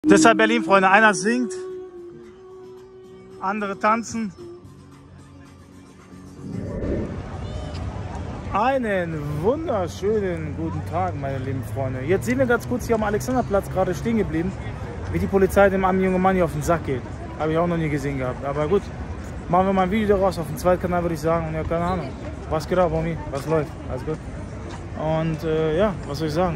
Deshalb Berlin, Freunde. Einer singt, andere tanzen. Einen wunderschönen guten Tag, meine lieben Freunde. Jetzt sehen wir ganz kurz hier am Alexanderplatz gerade stehen geblieben, wie die Polizei dem armen jungen Mann hier auf den Sack geht. Habe ich auch noch nie gesehen gehabt. Aber gut, machen wir mal ein Video daraus auf dem Zweitkanal, würde ich sagen. Und ja, keine Ahnung. Was geht ab, Homie? Was läuft? Alles gut. Und ja, was soll ich sagen?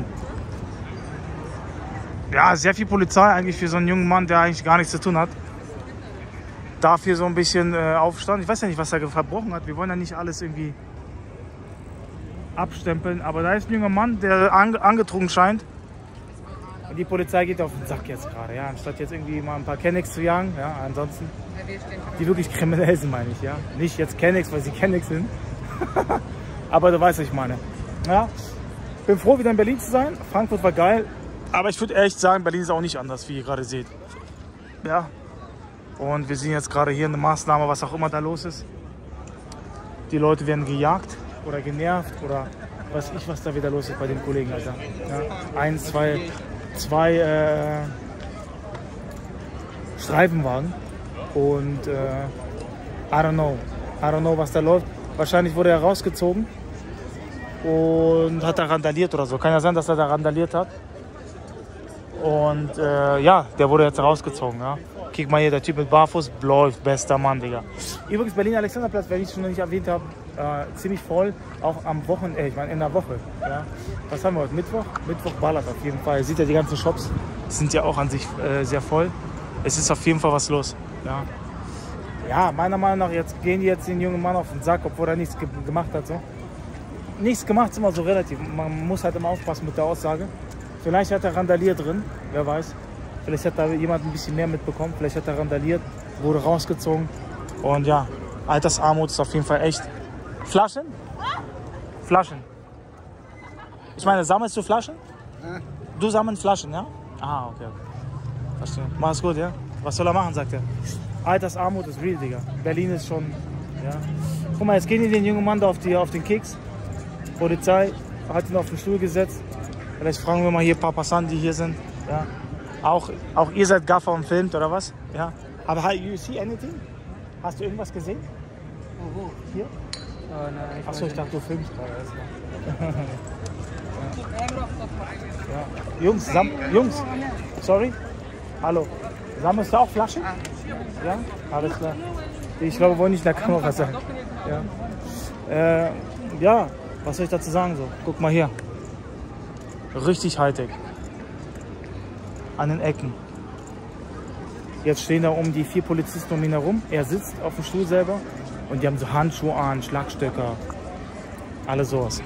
Ja, sehr viel Polizei eigentlich für so einen jungen Mann, der eigentlich gar nichts zu tun hat. Dafür so ein bisschen Aufstand. Ich weiß ja nicht, was er verbrochen hat. Wir wollen ja nicht alles irgendwie abstempeln. Aber da ist ein junger Mann, der angetrunken scheint. Und die Polizei geht auf den Sack jetzt gerade. Ja, anstatt jetzt irgendwie mal ein paar Kennex zu jagen. Ja, ansonsten, die wirklich kriminell sind, meine ich. Ja, nicht jetzt Kennex, weil sie Kennex sind. Aber du weißt, was ich meine. Ja, bin froh, wieder in Berlin zu sein. Frankfurt war geil. Aber ich würde echt sagen, Berlin ist auch nicht anders, wie ihr gerade seht. Ja. Und wir sehen jetzt gerade hier eine Maßnahme, was auch immer da los ist. Die Leute werden gejagt oder genervt oder weiß ich, was da wieder los ist bei den Kollegen, Alter. Ja. Eins, zwei Streifenwagen. Und I don't know, was da läuft. Wahrscheinlich wurde er rausgezogen und hat da randaliert oder so. Kann ja sein, dass er da randaliert hat. Und ja, der wurde jetzt rausgezogen. Ja. Guck mal hier, der Typ mit Barfuß läuft, bester Mann, Digga. Übrigens, Berlin-Alexanderplatz, wenn ich es schon noch nicht erwähnt habe, ziemlich voll, auch am Wochenende, ich meine in der Woche. Ja. Was haben wir heute? Mittwoch? Mittwoch ballert auf jeden Fall. Ihr seht ja, die ganzen Shops sind ja auch an sich sehr voll. Es ist auf jeden Fall was los. Ja, ja, meiner Meinung nach gehen die jetzt den jungen Mann auf den Sack, obwohl er nichts gemacht hat. So. Nichts gemacht ist immer so relativ. Man muss halt immer aufpassen mit der Aussage. Vielleicht hat er randaliert drin, wer weiß. Vielleicht hat da jemand ein bisschen mehr mitbekommen. Vielleicht hat er randaliert, wurde rausgezogen. Und ja, Altersarmut ist auf jeden Fall echt. Flaschen? Flaschen. Ich meine, sammelst du Flaschen? Du sammelst Flaschen, ja? Ah, okay. Verstehe. Mach's gut, ja? Was soll er machen, sagt er. Altersarmut ist real, Digga. Berlin ist schon, ja. Guck mal, jetzt gehen die den jungen Mann da auf den Keks. Polizei hat ihn auf den Stuhl gesetzt. Vielleicht fragen wir mal hier ein paar Passanten, die hier sind. Ja. Auch ihr seid Gaffer und filmt, oder was? Ja. Aber you see anything? Hast du irgendwas gesehen? Wo? Hier? Oh, nein, achso, ich dachte, du filmst gerade. Ja. Jungs, sorry. Hallo. Sammelst du auch Flaschen? Ja? Alles klar. Ich glaube, wir wollen nicht in der Kamera sein. Ja. Ja, was soll ich dazu sagen? So? Guck mal hier. Richtig Hightech. An den Ecken. Jetzt stehen da die 4 Polizisten um ihn herum. Er sitzt auf dem Stuhl selber und die haben so Handschuhe an, Schlagstöcker, alles sowas.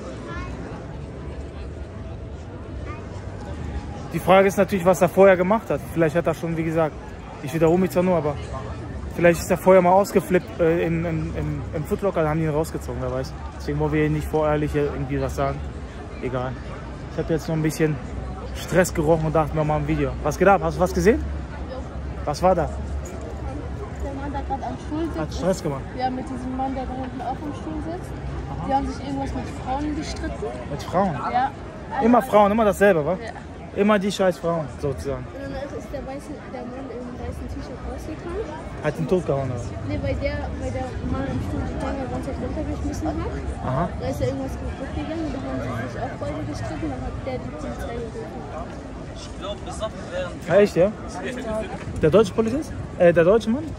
Die Frage ist natürlich, was er vorher gemacht hat. Vielleicht hat er schon, wie gesagt, ich wiederhole mich zwar nur, aber vielleicht ist er vorher mal ausgeflippt im Footlocker, da haben die ihn rausgezogen, wer weiß. Deswegen wollen wir ihn nicht voreilig irgendwie was sagen. Egal. Ich habe jetzt noch ein bisschen Stress gerochen und dachte mir mal ein Video. Was geht ab? Hast du was gesehen? Ja. Was war da? Der Mann, der gerade am Stuhl sitzt. Hat Stress gemacht? Ja, mit diesem Mann, der da hinten auch am Stuhl sitzt. Aha. Die haben sich irgendwas mit Frauen gestritten. Mit Frauen? Ja. Immer Frauen, immer dasselbe, wa? Ja. Immer die scheiß Frauen, sozusagen. Und dann ist der Mann im weißen T-Shirt rausgekommen. Hat ihn totgehauen, oder? Ne, weil der Mann am Stuhl die Tange die ganze Zeit runtergeschmissen hat. Aha. Da ist ja irgendwas kaputt gegangen. Da haben sie sich auch beide gestritten. Dann hat der die Polizei gerufen. Ich glaube, besoffen wären. Ja, echt, ja? Der deutsche Polizist? Der deutsche Mann?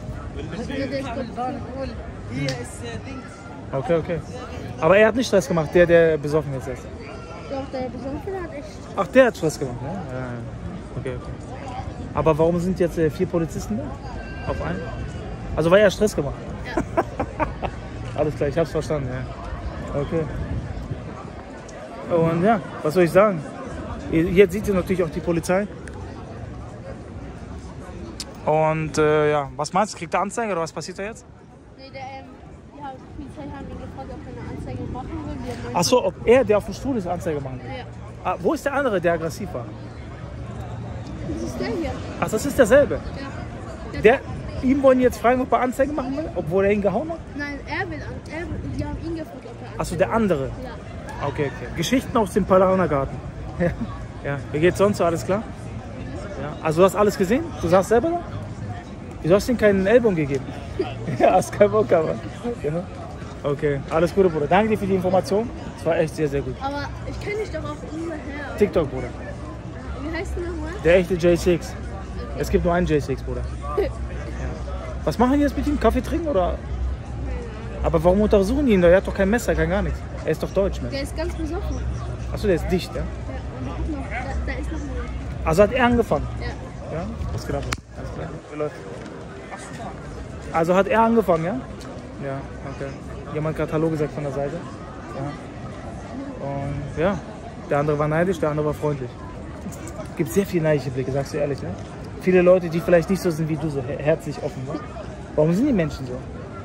Hier ist Dings. Okay, okay. Aber er hat nicht Stress gemacht, der besoffen jetzt ist. Doch, der Besoffene hat echt. Ach, der hat Stress gemacht, ne? Ja. Okay, okay. Aber warum sind jetzt 4 Polizisten da? Auf einen? Also weil er Stress gemacht hat? Ja. Alles klar, ich hab's verstanden, ja. Okay. Und ja, was soll ich sagen? Jetzt seht ihr natürlich auch die Polizei. Und ja, was meinst du? Kriegt er Anzeige oder was passiert da jetzt? Nee, die Polizei haben ihn gefragt, ob er eine Anzeige machen will. Ach so, ob er, der auf dem Stuhl ist, Anzeige machen will? Ja. Ah, wo ist der andere, der aggressiv war? Das ist der hier. Ach, das ist derselbe? Ja. Ihm wollen jetzt fragen, ob er Anzeige machen will, obwohl er ihn gehauen hat? Nein, die haben ihn gefragt, ob er Anzeige. Achso, der andere? Ja. Okay, okay. Geschichten aus dem Paulanergarten. Ja. Wie geht's sonst so? Alles klar? Ja. Also du hast alles gesehen? Du sagst selber da? Wieso hast du ihm keinen Ellbogen gegeben? Ja, hast keinen Bock, aber. Ja. Okay, alles Gute, Bruder. Danke dir für die Information. Das war echt sehr, sehr gut. Aber ich kenne dich doch auch überher. TikTok, Bruder. Wie heißt du nochmal? Der echte J6. Es gibt nur einen J6, Bruder. Ja. Was machen die jetzt mit ihm? Kaffee trinken oder? Aber warum untersuchen die ihn? Er hat doch kein Messer, kein gar nichts. Er ist doch deutsch, Mann. Der ist ganz besoffen. Achso, der ist dicht, ja? Ja, und noch, da ist noch mehr. Also hat er angefangen? Ja. Ja? Was gedacht? Alles klar. Läuft. Also hat er angefangen, ja? Ja, okay. Jemand hat Hallo gesagt von der Seite. Ja. Und ja, der andere war neidisch, der andere war freundlich. Es gibt sehr viele neidische Blicke, sagst du ehrlich, ne? Viele Leute, die vielleicht nicht so sind wie du, so herzlich offen, ne? Warum sind die Menschen so?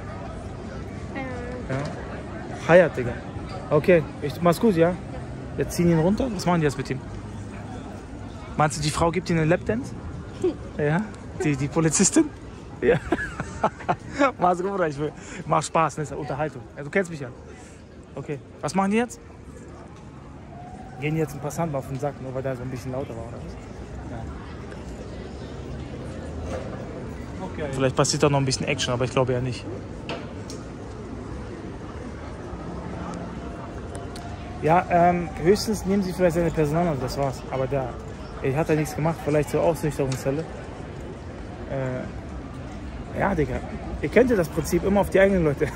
Ja. Heirat, Digga. Okay, mach's gut, ja? Jetzt ziehen ihn runter. Was machen die jetzt mit ihm? Meinst du, die Frau gibt ihm einen Lapdance? Ja? Die Polizistin? Ja. Mach's gut, Bruder. Mach Spaß, ne? Das ist Unterhaltung. Ja, du kennst mich ja. Okay. Was machen die jetzt? Gehen jetzt ein Passanten auf den Sack, nur weil der so ein bisschen lauter war, oder was? Ja. Okay. Vielleicht passiert da noch ein bisschen Action, aber ich glaube ja nicht. Ja, höchstens nehmen sie vielleicht seine Personalnummer, das war's. Aber der hat ja nichts gemacht, vielleicht zur Ausnüchterungszelle. Ja, Digga. Ihr kennt ja das Prinzip immer auf die eigenen Leute.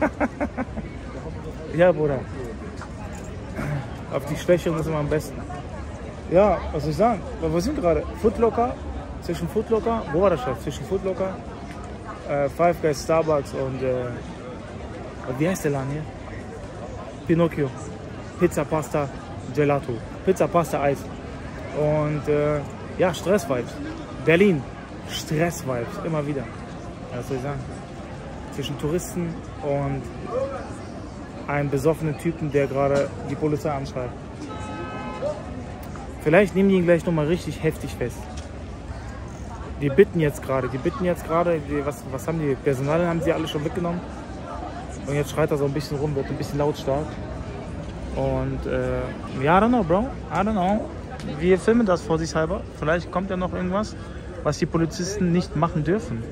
Ja, Bruder. Auf die Schwächeren ist immer am besten. Ja, was soll ich sagen? Wo sind wir gerade? Footlocker? Zwischen Footlocker? Wo war das schon? Zwischen Footlocker, Five Guys, Starbucks und wie heißt der Laden hier? Pinocchio. Pizza, Pasta, Gelato. Pizza, Pasta, Eis. Und ja, Stress-Vibes. Berlin. Stress-Vibes. Immer wieder. Ja, was soll ich sagen? Zwischen Touristen und einem besoffenen Typen, der gerade die Polizei anschreibt. Vielleicht nehmen die ihn gleich nochmal richtig heftig fest. Die bitten jetzt gerade, was haben die? Personal haben sie alle schon mitgenommen. Und jetzt schreit er so ein bisschen rum, wird ein bisschen lautstark. Und ja, I don't know, Bro. I don't know. Wir filmen das vorsichtshalber. Vielleicht kommt ja noch irgendwas, was die Polizisten nicht machen dürfen.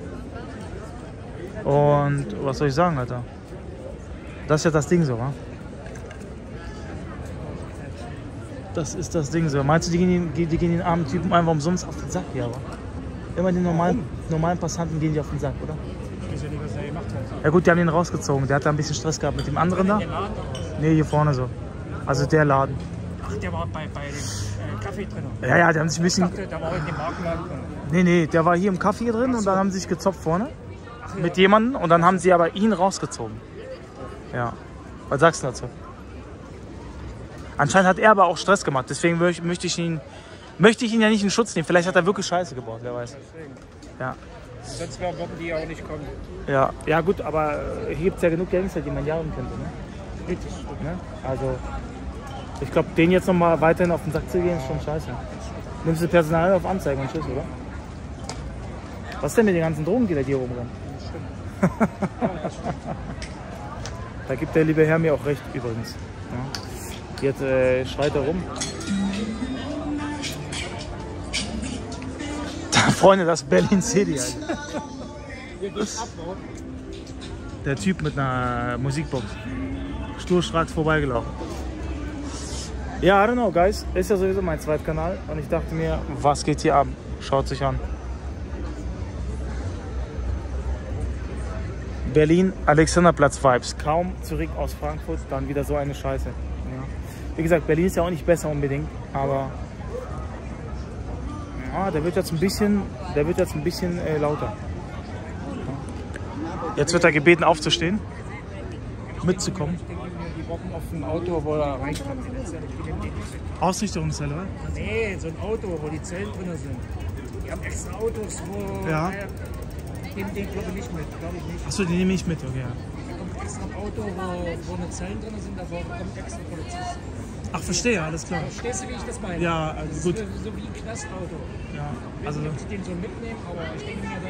Und was soll ich sagen, Alter? Das ist ja das Ding so, wa? Das ist das Ding so. Meinst du, die gehen den armen Typen einfach umsonst auf den Sack? Ja, aber immer den normalen Passanten gehen die auf den Sack, oder? Ich weiß ja nicht, was er gemacht hat. Ja gut, die haben den rausgezogen. Der hat da ein bisschen Stress gehabt mit dem anderen da. Nee, hier vorne so. Also der Laden. Ach, der war bei dem Kaffee drin. Ja, die haben sich ein bisschen... Ich dachte, da war in dem Markenladen drin. Nee, der war hier im Kaffee drin und dann haben sie sich gezopft vorne. Mit jemandem und dann haben sie aber ihn rausgezogen. Ja. Was sagst du dazu? Anscheinend hat er aber auch Stress gemacht. Deswegen möchte ich ihn ja nicht in Schutz nehmen. Vielleicht hat er wirklich Scheiße gebaut, wer weiß. Ja. Sonst würden die auch nicht kommen. Ja gut, aber hier gibt es ja genug Gangster, die man jagen könnte. Ne? Richtig. Ne? Also, ich glaube, den jetzt nochmal weiterhin auf den Sack zu gehen, ist schon scheiße. Nimmst du Personal auf Anzeige und Tschüss, oder? Was ist denn mit den ganzen Drogen, die da hier oben rum? Da gibt der liebe Herr mir auch recht, übrigens. Ja. Jetzt schreit er rum. Freunde, das ist Berlin City, Alter. Der Typ mit einer Musikbox. Schnurstracks vorbeigelaufen. Ja, I don't know, guys. Ist ja sowieso mein Zweitkanal. Und ich dachte mir, was geht hier ab? Schaut sich an. Berlin, Alexanderplatz-Vibes. Kaum zurück aus Frankfurt, dann wieder so eine Scheiße. Ja. Wie gesagt, Berlin ist ja auch nicht besser unbedingt, aber ja, der wird jetzt ein bisschen lauter. Jetzt wird er gebeten aufzustehen, mitzukommen. Die warten auf ein Auto, wo er reinkommt. Ausrichterungszelle, oder? Nee, so ein Auto, wo die Zellen drin sind. Die haben extra Autos, wo... Ja. Den glaube ich nicht mit, glaube ich nicht. Achso, die nehme ich mit, okay. Da kommt extra ein Auto, wo eine Zellen drin sind, da kommt extra Polizist. Ach, verstehe, alles klar. Verstehst du, wie ich das meine? Ja, also das gut. Ist so wie ein Knastauto. Ja, Also, ich den so mitnehmen, aber ich denke mir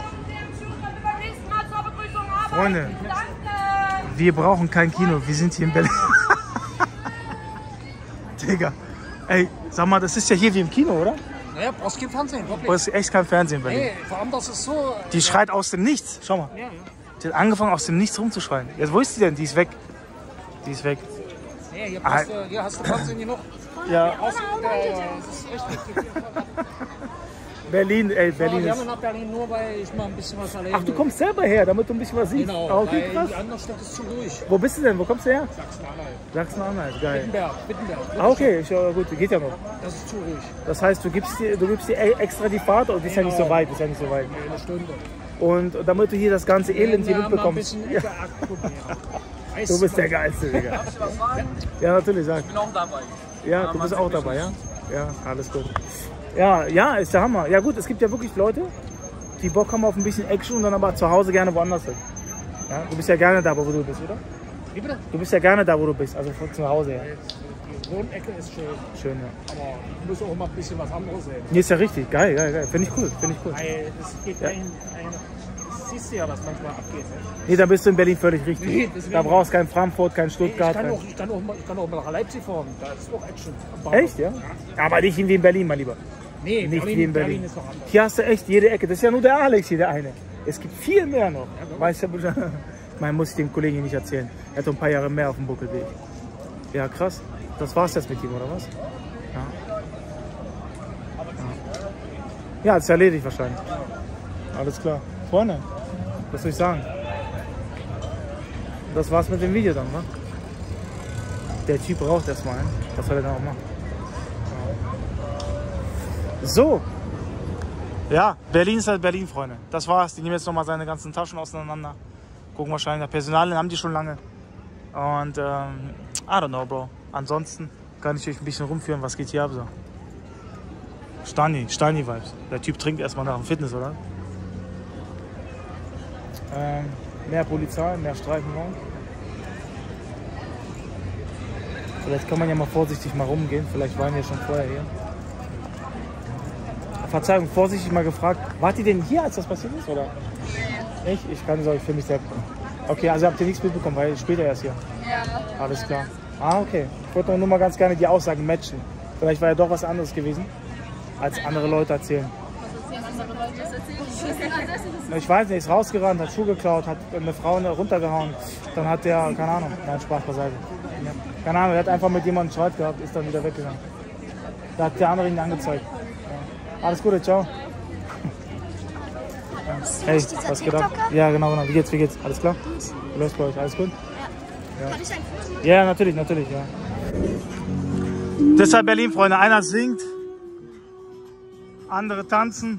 da. Freunde, wir brauchen kein Kino, wir sind hier in Berlin. Digga, ey, sag mal, das ist ja hier wie im Kino, oder? Naja, brauchst kein Fernsehen, wirklich. Du hast echt kein Fernsehen bei dir. Nee, vor allem das ist so... Die schreit aus dem Nichts. Schau mal. Ja, ja. Die hat angefangen aus dem Nichts rumzuschreien. Jetzt, wo ist die denn? Die ist weg. Die ist weg. Nee, hier hast du Fernsehen genug. Ja. Das ist echt wichtig. Berlin, ey, Ich fahre Berlin gerne ist... nach Berlin nur, weil ich mal ein bisschen was erleben Ach, du will. kommst selber her, damit du ein bisschen was siehst? Genau, Ah, okay, weil krass. die andere Stadt ist zu ruhig. Wo bist du denn? Wo kommst du her? Sachsen-Anhalt. Sachsen-Anhalt, geil. Wittenberg. Ah, okay, gut, geht ja noch. Das ist zu ruhig. Das heißt, du gibst dir extra die Fahrt und ist ja nicht so weit, ist ja nicht so weit. Eine Stunde. Und damit du hier das ganze Elend hier Wir haben mal ein mitbekommst. bisschen Ja, du bist der Geilste, Digga. Ja, natürlich, sag. Ich bin auch dabei. Ja, du bist auch dabei, ja? Ja, alles gut. Ja, ist der Hammer. Ja gut, es gibt ja wirklich Leute, die Bock haben auf ein bisschen Action und dann aber zu Hause gerne woanders sind. Ja, du bist ja gerne da, wo du bist, oder? Wie bitte? Du bist ja gerne da, wo du bist, also von zu Hause her. Die Wohnecke ist schön, Schön, ja. aber ich muss auch mal ein bisschen was anderes sehen. Nee, ist ja richtig, geil. Finde ich cool, Weil es geht Ja. das siehst du ja, was manchmal abgeht. Ne? Nee, dann bist du in Berlin völlig richtig. Nee, deswegen- Da brauchst du kein Frankfurt, kein Ich Stuttgart. kann, kein... auch, ich, kann auch mal nach Leipzig fahren, da ist auch Action. am Bahnhof. Echt, ja? Aber nicht wie in Berlin, mein Lieber. Nee, Nicht wie in Berlin. ist noch anders. Hier hast du echt jede Ecke. Das ist ja nur der Alex hier, der eine. Es gibt viel mehr noch. Weißt du, muss ich dem Kollegen nicht erzählen. Er hat doch ein paar Jahre mehr auf dem Buckel wie ich. Ja, krass. Das war's jetzt mit ihm, oder was? Ja, ist erledigt wahrscheinlich. Alles klar. Freunde, was soll ich sagen? Das war's mit dem Video dann, wa? Der Typ raucht erstmal ein. Was soll er dann auch machen? So. Ja, Berlin ist halt Berlin, Freunde. Das war's. Die nehmen jetzt nochmal seine ganzen Taschen auseinander. Gucken wahrscheinlich nach Personalien, haben die schon lange. Und I don't know, Bro. Ansonsten kann ich euch ein bisschen rumführen, was geht hier ab so. Stani-Vibes. Der Typ trinkt erstmal nach dem Fitness, oder? Mehr Polizei, mehr Streifenwagen. Vielleicht kann man ja mal vorsichtig mal rumgehen. Vielleicht waren wir schon vorher hier. Verzeihung, vorsichtig mal gefragt. Wart ihr denn hier, als das passiert ist, oder? Nicht? Ich kann es euch für mich selbst. Okay, also habt ihr nichts mitbekommen, weil später erst hier. Ja. Alles klar. Ah, okay. Ich wollte nur mal ganz gerne die Aussagen matchen. Vielleicht war ja doch was anderes gewesen, als andere Leute erzählen. Was erzählen andere Leute? Was erzählen? Ich weiß nicht, ist rausgerannt, hat Schuh geklaut, hat eine Frau runtergehauen. Dann hat der, keine Ahnung, nein, Spaß beiseite. Ja. Keine Ahnung, der hat einfach mit jemandem Streit gehabt, ist dann wieder weggegangen. Da hat der andere ihn angezeigt. Ja. Alles Gute, ciao. Hey, was geht ab? Ja, genau. Wie geht's? Alles klar? Wie läuft's bei euch? Alles gut? Ja. Kann ich ein Foto? Ja, natürlich, ja. Deshalb Berlin, Freunde. Einer singt, andere tanzen.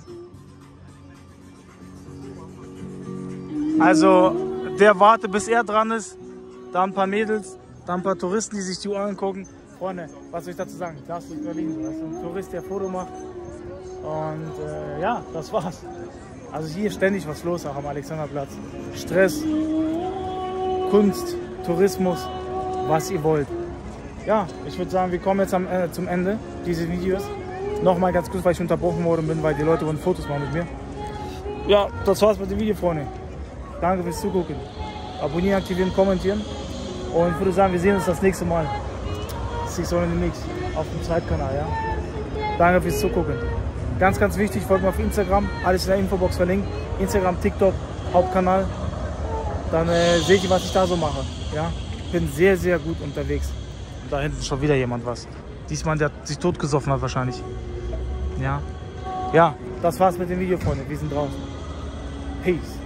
Also, der wartet, bis er dran ist. Da ein paar Mädels, da ein paar Touristen, die sich die Uhr angucken. Freunde, was soll ich dazu sagen? Das ist Berlin. Das ist ein Tourist, der Foto macht. Und ja, das war's. Also hier ständig was los, auch am Alexanderplatz. Stress, Kunst, Tourismus, was ihr wollt. Ja, ich würde sagen, wir kommen jetzt zum Ende dieses Videos. Nochmal ganz kurz, weil ich unterbrochen worden bin, weil die Leute wollen Fotos machen mit mir. Ja, das war's mit dem Video, Freunde. Danke fürs Zugucken. Abonnieren, aktivieren, kommentieren. Und ich würde sagen, wir sehen uns das nächste Mal. Six on the Mix auf dem Zweitkanal, ja. Danke fürs Zugucken. Ganz, ganz wichtig, folgt mir auf Instagram. Alles in der Infobox verlinkt. Instagram, TikTok, Hauptkanal. Dann seht ihr, was ich da so mache. Ja? Ich bin sehr, sehr gut unterwegs. Und da hinten ist schon wieder jemand was. Diesmal, der sich totgesoffen hat wahrscheinlich. Ja. Ja, das war's mit dem Video, Freunde. Wir sind draußen. Peace.